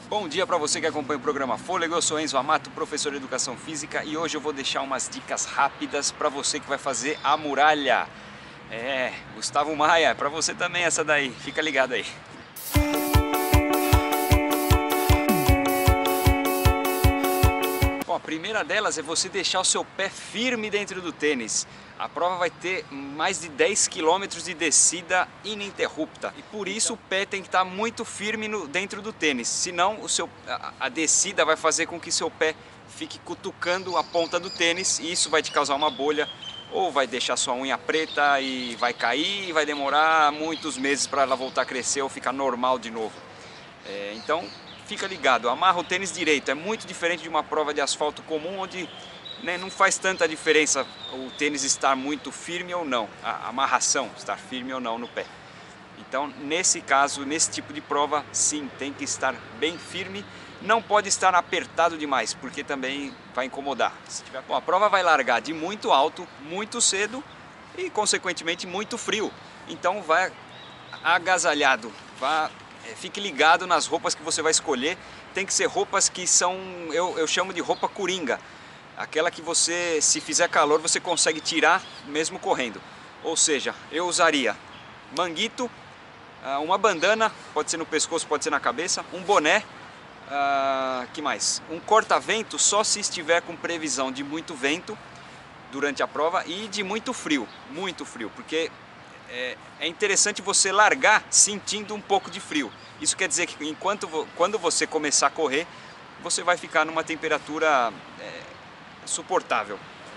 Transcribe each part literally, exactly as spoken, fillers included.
Bom dia para você que acompanha o programa Fôlego, eu sou Enzo Amato, professor de Educação Física, e hoje eu vou deixar umas dicas rápidas para você que vai fazer a muralha. É, Gustavo Maia, para você também essa daí, fica ligado aí. Bom, a primeira delas é você deixar o seu pé firme dentro do tênis. A prova vai ter mais de dez quilômetros de descida ininterrupta e por isso o pé tem que estar muito firme no, dentro do tênis, senão o seu, a, a descida vai fazer com que seu pé fique cutucando a ponta do tênis e isso vai te causar uma bolha ou vai deixar sua unha preta e vai cair e vai demorar muitos meses para ela voltar a crescer ou ficar normal de novo. É, então fica ligado, amarra o tênis direito, é muito diferente de uma prova de asfalto comum onde né, não faz tanta diferença o tênis estar muito firme ou não, a amarração estar firme ou não no pé. Então nesse caso, nesse tipo de prova, sim, tem que estar bem firme, não pode estar apertado demais, porque também vai incomodar. Se tiver... Bom, a prova vai largar de muito alto, muito cedo e consequentemente muito frio, então vai agasalhado, vá, é, fique ligado nas roupas que você vai escolher, tem que ser roupas que são, eu, eu chamo de roupa coringa. Aquela que você, se fizer calor, você consegue tirar mesmo correndo. Ou seja, eu usaria manguito, uma bandana, pode ser no pescoço, pode ser na cabeça, um boné, uh, que mais? Um corta-vento só se estiver com previsão de muito vento durante a prova e de muito frio, muito frio, porque é, é interessante você largar sentindo um pouco de frio. Isso quer dizer que enquanto, quando você começar a correr, você vai ficar numa temperatura é, suportável.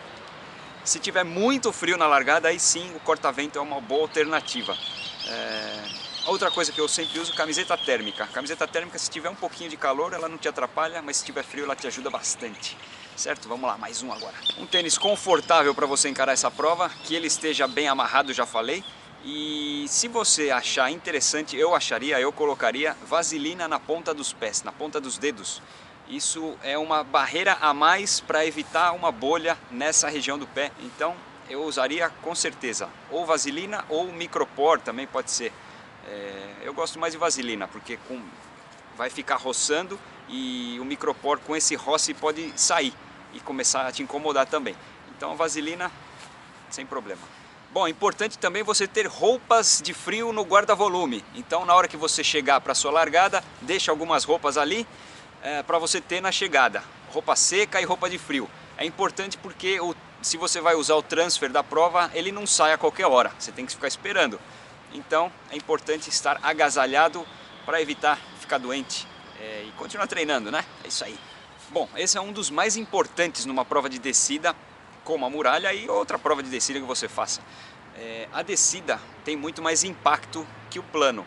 Se tiver muito frio na largada, aí sim o corta-vento é uma boa alternativa. É... Outra coisa que eu sempre uso, camiseta térmica. Camiseta térmica, se tiver um pouquinho de calor, ela não te atrapalha, mas se tiver frio, ela te ajuda bastante. Certo? Vamos lá, mais um agora. Um tênis confortável para você encarar essa prova, que ele esteja bem amarrado, já falei. E se você achar interessante, eu acharia, eu colocaria vaselina na ponta dos pés, na ponta dos dedos. Isso é uma barreira a mais para evitar uma bolha nessa região do pé. Então eu usaria com certeza ou vaselina ou micropor também pode ser. É, eu gosto mais de vaselina porque com, vai ficar roçando e o micropor com esse roce pode sair e começar a te incomodar também. Então a vaselina sem problema. Bom, é importante também você ter roupas de frio no guarda-volume. Então na hora que você chegar para a sua largada, deixa algumas roupas ali. É, para você ter na chegada, roupa seca e roupa de frio. É importante porque o, se você vai usar o transfer da prova, ele não sai a qualquer hora, você tem que ficar esperando. Então é importante estar agasalhado para evitar ficar doente é, e continuar treinando, né? É isso aí. Bom, esse é um dos mais importantes numa prova de descida, como a muralha e outra prova de descida que você faça. É, a descida tem muito mais impacto que o plano,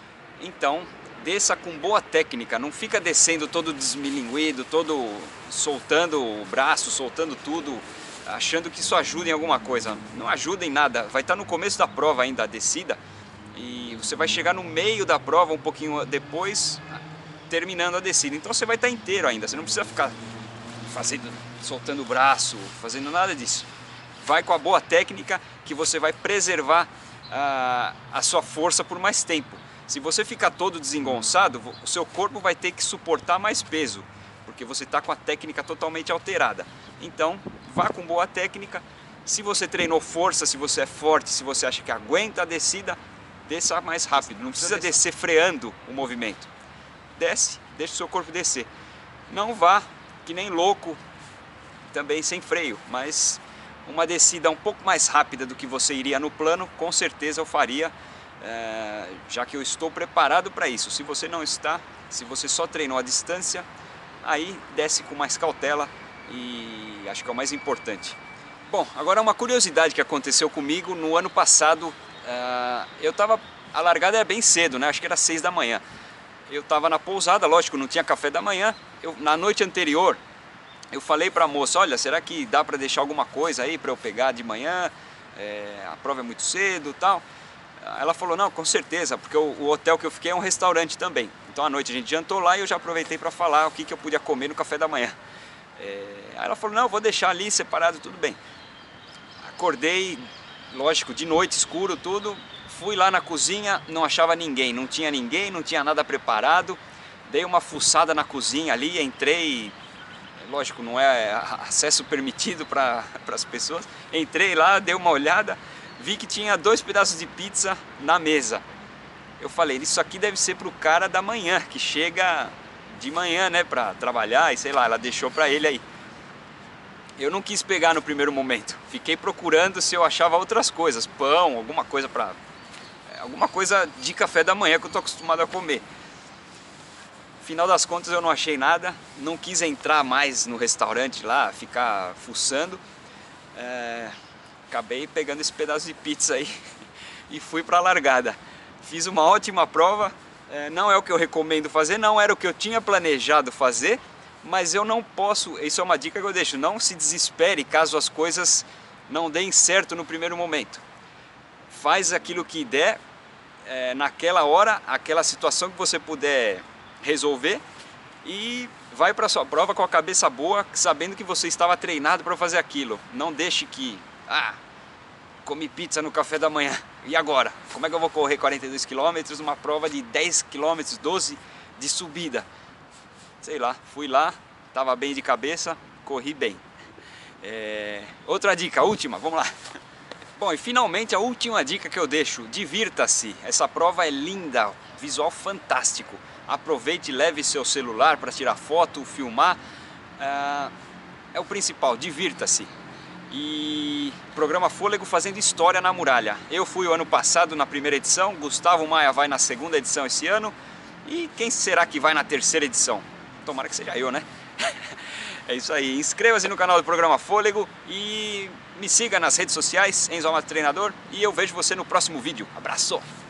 então desça com boa técnica, não fica descendo todo desmilinguido, todo soltando o braço, soltando tudo, achando que isso ajuda em alguma coisa. Não ajuda em nada, vai estar no começo da prova ainda a descida e você vai chegar no meio da prova um pouquinho depois, terminando a descida. Então você vai estar inteiro ainda, você não precisa ficar fazendo, soltando o braço, fazendo nada disso. Vai com a boa técnica que você vai preservar a, a sua força por mais tempo. Se você ficar todo desengonçado, o seu corpo vai ter que suportar mais peso, porque você está com a técnica totalmente alterada. Então, vá com boa técnica. Se você treinou força, se você é forte, se você acha que aguenta a descida, desça mais rápido. Não precisa descer freando o movimento. Desce, deixa o seu corpo descer. Não vá que nem louco, também sem freio, mas uma descida um pouco mais rápida do que você iria no plano, com certeza eu faria. É, já que eu estou preparado para isso. Se você não está, se você só treinou a distância, aí desce com mais cautela e acho que é o mais importante. Bom, agora uma curiosidade que aconteceu comigo no ano passado. É, eu estava, a largada era bem cedo, né? Acho que era seis da manhã. Eu estava na pousada, lógico, não tinha café da manhã. Eu, na noite anterior, eu falei para a moça, olha, será que dá para deixar alguma coisa aí para eu pegar de manhã? É, a prova é muito cedo e tal. Ela falou, não, com certeza, porque o, o hotel que eu fiquei é um restaurante também. Então à noite a gente jantou lá e eu já aproveitei para falar o que, que eu podia comer no café da manhã. É, aí ela falou, não, vou deixar ali separado, tudo bem. Acordei, lógico, de noite, escuro, tudo. Fui lá na cozinha, não achava ninguém, não tinha ninguém, não tinha nada preparado. dei uma fuçada na cozinha ali, entrei, lógico, não é acesso permitido para as pessoas, entrei lá, dei uma olhada, vi que tinha dois pedaços de pizza na mesa. Eu falei, isso aqui deve ser pro cara da manhã, que chega de manhã, né, pra trabalhar, e sei lá, ela deixou pra ele aí. Eu não quis pegar no primeiro momento, fiquei procurando se eu achava outras coisas, pão, alguma coisa pra... alguma coisa de café da manhã que eu tô acostumado a comer. Final das contas eu não achei nada, não quis entrar mais no restaurante lá, ficar fuçando. É... Acabei pegando esse pedaço de pizza aí e fui pra largada. Fiz uma ótima prova, é, não é o que eu recomendo fazer, não era o que eu tinha planejado fazer, mas eu não posso, isso é uma dica que eu deixo, não se desespere caso as coisas não deem certo no primeiro momento. Faz aquilo que der, é, naquela hora, aquela situação que você puder resolver e vai para sua prova com a cabeça boa, sabendo que você estava treinado para fazer aquilo. Não deixe que, ah, comi pizza no café da manhã, e agora? Como é que eu vou correr quarenta e dois quilômetros numa prova de dez quilômetros, doze de subida? Sei lá, fui lá, estava bem de cabeça, corri bem. É... Outra dica, última, vamos lá. Bom, e finalmente a última dica que eu deixo, divirta-se. Essa prova é linda, visual fantástico. Aproveite e leve seu celular para tirar foto, filmar. É, é o principal, divirta-se. E programa Fôlego fazendo história na muralha. Eu fui o ano passado na primeira edição, Gustavo Maia vai na segunda edição esse ano. E quem será que vai na terceira edição? Tomara que seja eu, né? É isso aí, inscreva-se no canal do Programa Fôlego e me siga nas redes sociais, Enzo Amato Treinador, e eu vejo você no próximo vídeo. Abraço!